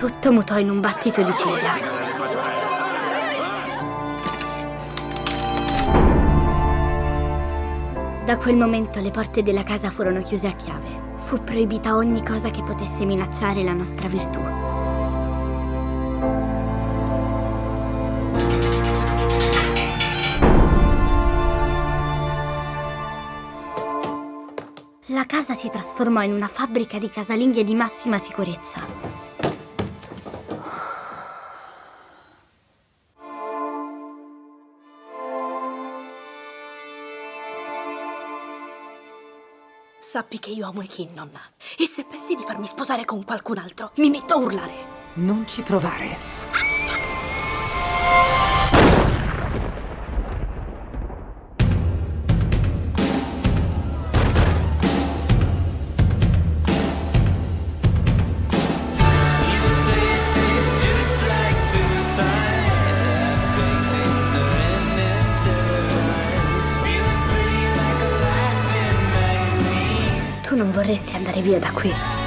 Tutto mutò in un battito di ciglia. Da quel momento le porte della casa furono chiuse a chiave. Fu proibita ogni cosa che potesse minacciare la nostra virtù. La casa si trasformò in una fabbrica di casalinghe di massima sicurezza. Sappi che io amo Ekin, nonna. E se pensi di farmi sposare con qualcun altro, mi metto a urlare. Non ci provare. Tu non vorresti andare via da qui?